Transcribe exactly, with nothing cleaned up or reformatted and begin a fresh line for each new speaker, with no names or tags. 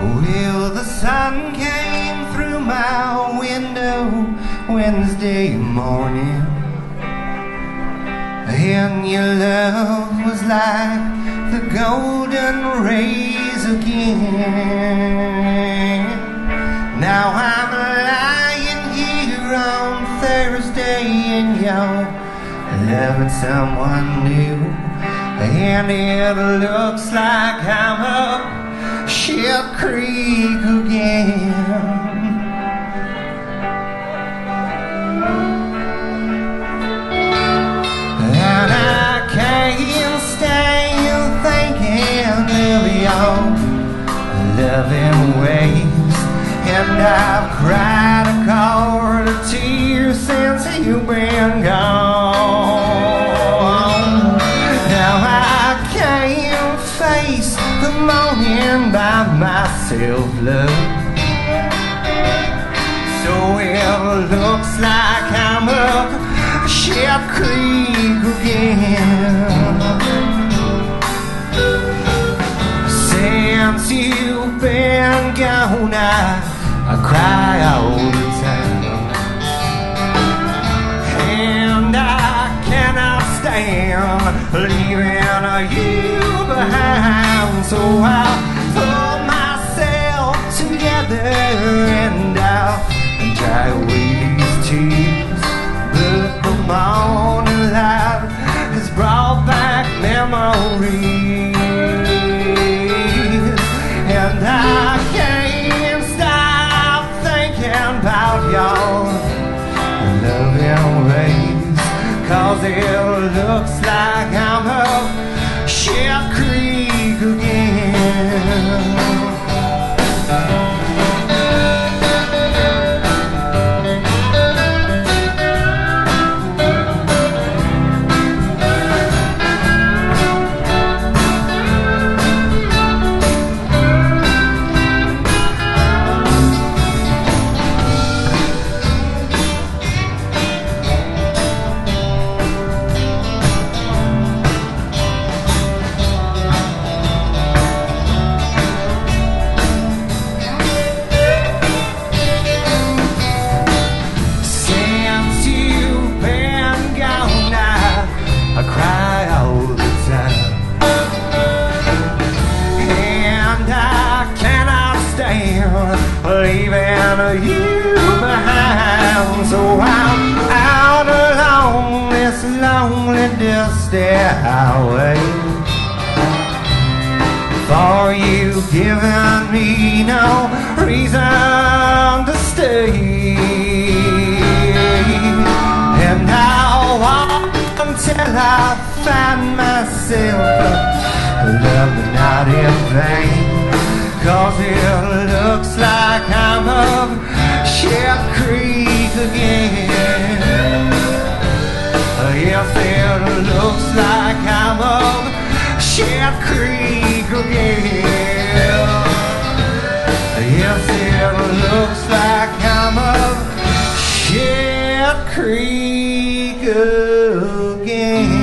Well, the sun came through my window Wednesday morning, and your love was like the golden rays again. Now I'm lying here on Thursday and you're loving someone new, and it looks like I'm up Ship Creek again. And I can't stand thinking of your loving ways, and I've cried a quart of tears since you've been gone. Now I can't face the morning by myself, love, so it looks like I'm up Ship Creek again. Since you've been gone, I, I cry all the time, and I cannot stand leaving you behind. So I'll pull myself together and I'll dry away these tears, but the morning light has brought back memories, and I can't stop thinking about your loving ways, 'cause it looks like I'm up Ship Creek again. Leaving you behind, so I'm out along this lonely dusty highway, for you've given me no reason to stay, and I'll walk until I find myself loving not in vain. 'Cause it looks like I'm up Ship Creek again. Yes, it looks like I'm up Ship Creek again. Yes, it looks like I'm up Ship Creek again.